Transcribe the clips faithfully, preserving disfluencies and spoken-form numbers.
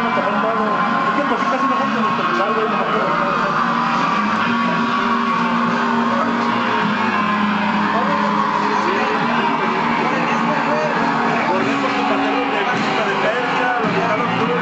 a tapar todo. Es que pues casi no juntan el celular, güey, no me acuerdo. Volvemos a pasarlo de Príncipe de Persia, los de Carlos Cruz.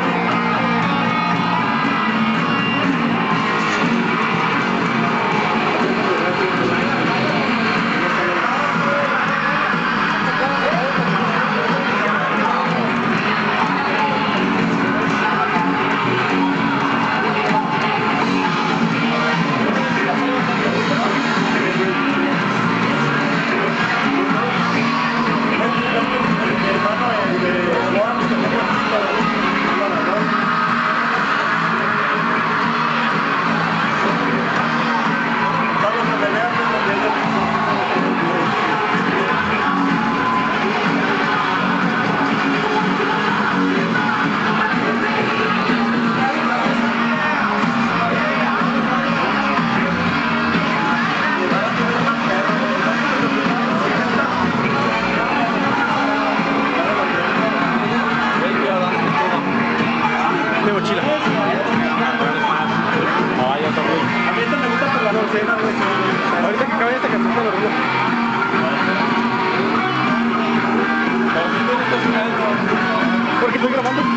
De mochila. Ay, ya está bien. A mí esta me gusta por la docena, güey. Ahorita que acabe esta canción te lo ruido. ¿Por qué estoy grabando?